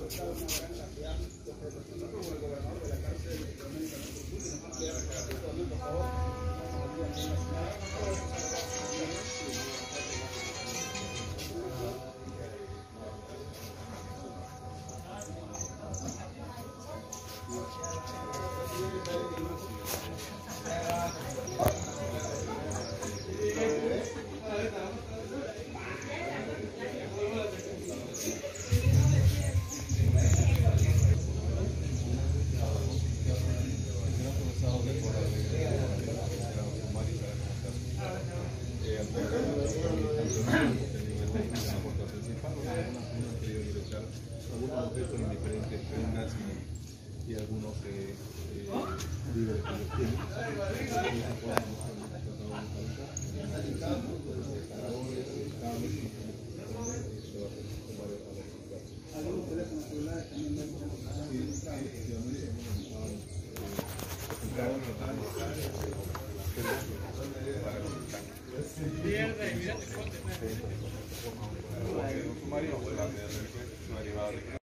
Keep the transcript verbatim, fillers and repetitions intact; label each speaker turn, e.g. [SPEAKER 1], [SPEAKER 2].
[SPEAKER 1] algunos objetos en diferentes prendas y, y algunos eh, eh, libros que los tienen.
[SPEAKER 2] Algunos teléfonos celulares también
[SPEAKER 3] Pierde, mira, te corte.